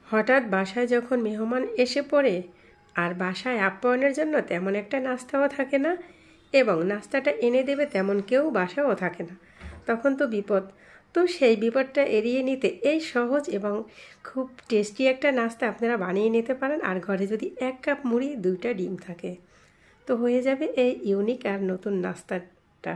হঠাৎ বাসায় যখন মেহমান এসে পড়ে আর বাসায় আপ্যায়নের জন্য তেমন একটা নাস্তাও থাকে না এবং নাস্তাটা এনে দেবে তেমন কেউ বাসাও থাকে না, তখন তো বিপদ। তো সেই বিপদটা এড়িয়ে নিতে এই সহজ এবং খুব টেস্টি একটা নাস্তা আপনারা বানিয়ে নিতে পারেন। আর ঘরে যদি 1 কাপ মুড়ি 2টা ডিম থাকে তো হয়ে যাবে এই ইউনিক আর নতুন নাস্তাটা।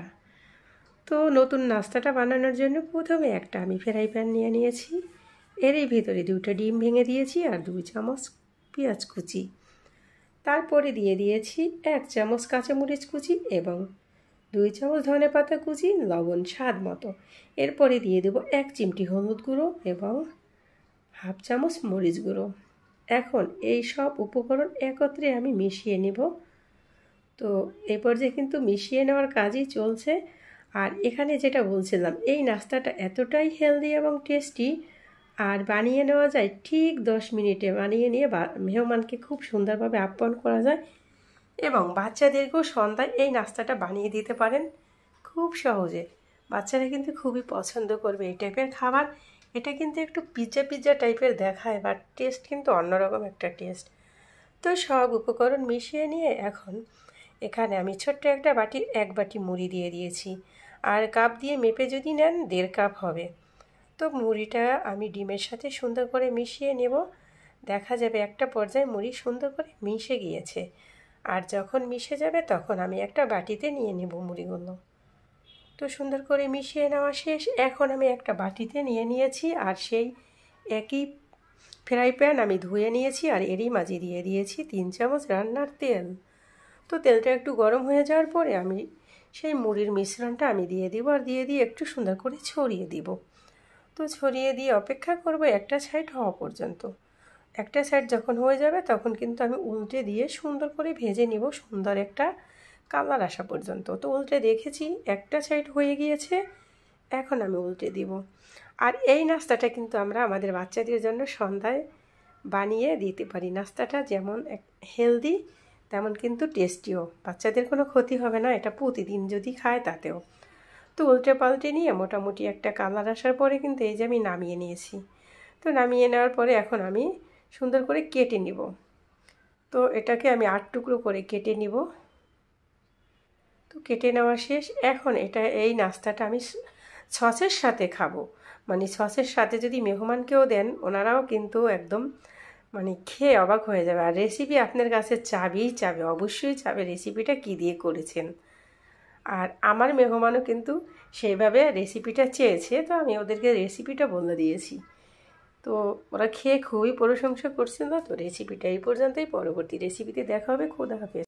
তো নতুন নাস্তাটা বানানোর জন্য প্রথমে একটা আমি ফ্রাই প্যান নিয়ে নিয়েছি, এরই ভিতরে 2টা ডিম ভেঙে দিয়েছি আর 2 চামচ পেঁয়াজ কুচি, তারপরে দিয়ে দিয়েছি 1 চামচ কাঁচামরিচ কুচি এবং 2 চামচ ধনেপাতা কুচি, লবণ স্বাদ মতো। এরপরে দিয়ে দেব 1 চিমটি হলুদ গুঁড়ো এবং 1/2 চামচ মরিচ গুঁড়ো। এখন এই সব উপকরণ একত্রে আমি মিশিয়ে নেব। তো এই পর্যায়ে কিন্তু মিশিয়ে নেওয়ার কাজই চলছে। আর এখানে যেটা বলছিলাম, এই নাস্তাটা এতটাই হেলদি এবং টেস্টি আর বানিয়ে নেওয়া যায় ঠিক 10 মিনিটে। বানিয়ে নিয়ে মেহমানকে খুব সুন্দরভাবে আপ্যায়ন করা যায় এবং বাচ্চাদেরকেও সন্ধ্যায় এই নাস্তাটা বানিয়ে দিতে পারেন খুব সহজে। বাচ্চারা কিন্তু খুবই পছন্দ করবে এই টাইপের খাবার। এটা কিন্তু একটু পিৎজা টাইপের দেখায়, বাট টেস্ট কিন্তু অন্যরকম একটা টেস্ট। তো সব উপকরণ মিশিয়ে নিয়ে এখন এখানে আমি ছোট্ট একটা বাটির 1 বাটি মুড়ি দিয়ে দিয়েছি। আর কাপ দিয়ে মেপে যদি নেন 1.5 কাপ হবে। তো মুড়িটা আমি ডিমের সাথে সুন্দর করে মিশিয়ে নেব। দেখা যাবে একটা পর্যায়ে মুড়ি সুন্দর করে মিশে গিয়েছে। আর যখন মিশে যাবে তখন আমি একটা বাটিতে নিয়ে নেব মুড়িগুলো। তো সুন্দর করে মিশিয়ে নেওয়া শেষ। এখন আমি একটা বাটিতে নিয়ে নিয়েছি আর সেই একই ফ্রাই প্যান আমি ধুয়ে নিয়েছি আর এরই মাঝে দিয়ে দিয়েছি 3 চামচ রান্নার তেল। তো তেলটা একটু গরম হয়ে যাওয়ার পরে আমি সেই মুড়ির মিশ্রণটা আমি দিয়ে দিব আর দিয়ে একটু সুন্দর করে ছড়িয়ে দিব। তো ছড়িয়ে দিয়ে অপেক্ষা করব একটা সাইড হওয়া পর্যন্ত। একটা সাইড যখন হয়ে যাবে তখন কিন্তু আমি উল্টে দিয়ে সুন্দর করে ভেজে নিব, সুন্দর একটা কালার আসা পর্যন্ত। তো উল্টে দেখেছি একটা সাইড হয়ে গিয়েছে, এখন আমি উল্টে দিব। আর এই নাস্তাটা কিন্তু আমরা আমাদের বাচ্চাদের জন্য সন্ধ্যায় বানিয়ে দিতে পারি। নাস্তাটা যেমন হেলদি তেমন কিন্তু টেস্টিও, বাচ্চাদের কোনো ক্ষতি হবে না এটা প্রতিদিন যদি খায় তাতেও। তো উল্টে পাল্টে নিয়ে মোটামুটি একটা কালার আসার পরে কিন্তু এই যে আমি নামিয়ে নিয়েছি। তো নামিয়ে নেওয়ার পরে এখন আমি সুন্দর করে কেটে নিব। তো এটাকে আমি 8 টুকরো করে কেটে নিব। তো কেটে নেওয়া শেষ। এখন এই নাস্তাটা আমি সসের সাথে খাবো। মানে সসের সাথে যদি মেহমানকেও দেন ওনারাও কিন্তু একদম খেয়ে অবাক হয়ে যাবে। আর রেসিপি আপনার কাছে চাবে অবশ্যই চাবে রেসিপিটা কী দিয়ে করেছেন। আর আমার মেহমানও কিন্তু সেইভাবে রেসিপিটা চেয়েছে, তো আমি ওদেরকে রেসিপিটা বলে দিয়েছি। তো ওরা খেয়ে খুবই প্রশংসা করছিল। তো রেসিপিটা এই পর্যন্তই, পরবর্তী রেসিপিতে দেখা হবে। খোদা হাফেজ।